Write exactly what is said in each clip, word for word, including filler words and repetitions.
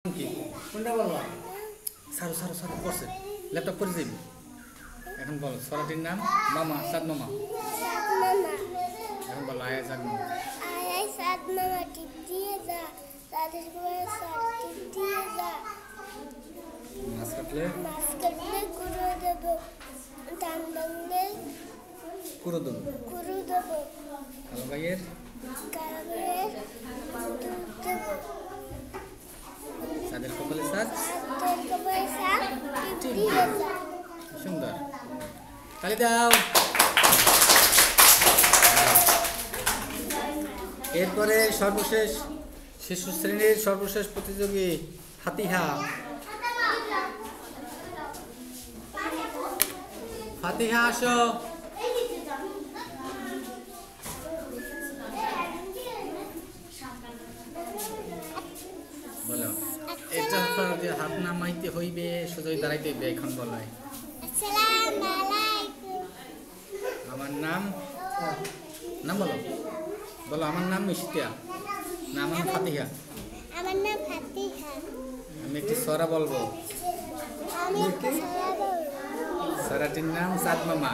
কি কোনটা বলবা? সারো সারো সারো করছে ল্যাপটপ করে যাবি। এখন বলো সরাটির নাম মামা সাদ মামা। এখন বলো আয়া সাদ মামা। আয়া সাদ মামা টিপ দিয়ে যা তাদের করে সাদ টিপ দিয়ে যা। মাছ কাটলে মাছ কাটলে কুড়ো দেবো, ধান ভাঙলে কুড়ো দেবো। কুড়ো দেবো। কালো ভাইয়ের কালো ভাইয়ের দুধ দেবো। সাদের কপালে সাদ সাদের কপালে সাদ টিপ দিয়ে যা। সুন্দর তালি দাও। এরপরে সর্বশেষ শিশু শ্রেণীর সর্বশেষ প্রতিযোগী ফাতিহা। ফাতিহা আসো। বলো এটা হাত নামাইতে হইবে সোজাই দাঁড়াইতে হইবে। এখন বলো আসসালামু আলাইকুম। আমার নাম নাম বলো বলো আমার নাম মিষ্টিয়া না আমার নাম ফাতিহা। আমার নাম ফাতিহা। আমি একটি সরা বলবো। আমি একটা সরা বলবো। সরাটির নাম সাদ মামা।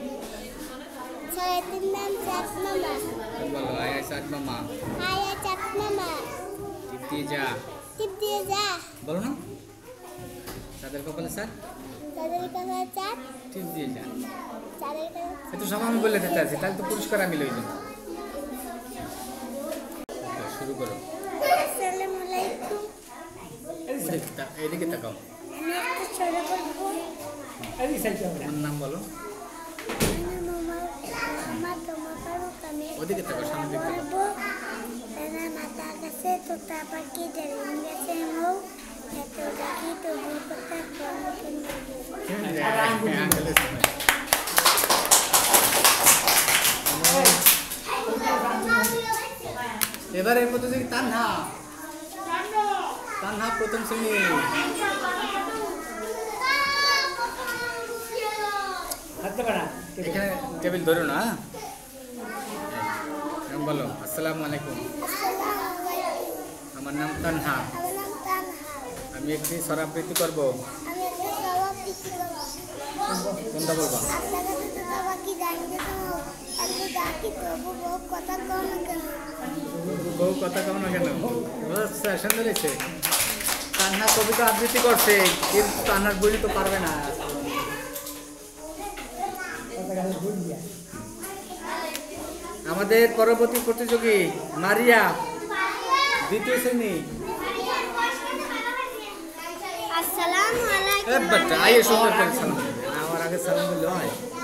সরাটির নাম সাদ মামা। বলো আয়া সাদ মামা। আয়া সাদ মামা। টিপ দিয়ে যা। টিপ দিয়ে যা। বলো না তাদের কপালে স্যার তাদের কপালে সাদ টিপ দিয়ে যা। তাদের কপালে একটু সময় আমি বলে দিতে আছি তাহলে তো পুরস্কার আমি লই যাব। শুরু করো। আসসালামু আলাইকুম। এদিকে তা- এদিকে তাকাও। আমি একটা সরা বলবো। আমার নাম বলো। আমার মামা আমার তোমার বাবু আমি ওদিকে তাকাও সামনে দিকে তাকাও। বলবো তারা মাথা কাছে তোতা পাখি দাঁড়িয়ে গেছে মৌ এত ডাকি তবু কথা বলো কেন। হ্যাঁ, আঙ্কেলের সময়। এবারে প্রতিযোগী তানহা। তানহা প্রথম শ্রেণী। এখানে টেবিল ধরো না। হ্যাঁ বলো আসসালামু আলাইকুম। আসসালামু আলাইকুম। আমার নাম তানহা। আমার নাম তানহা। আমি একটি স্বরাবৃত্তি করবো। আমি একটা জবাব দিচ্ছি কোনটা বলবা? আপনার কাছে তোতা পাখি দাঁড়িয়ে গেছে মৌ এত ডাকি তবু বউ কথা কও না কেন। বউ কথা কম না কেন? আচ্ছা সুন্দর হয়েছে। তানহা কবিতা আবৃত্তি করছে কিন্তু তানহার বই তো পারবে না। আমাদের পরবর্তী প্রতিযোগী মারিয়া দ্বিতীয় শ্রেণী। আসসালামু আলাইকুম। এ বাচ্চা আইয়ে সুন্দর করে সালাম দেবে। আমার আগে সালাম দিলে হয়।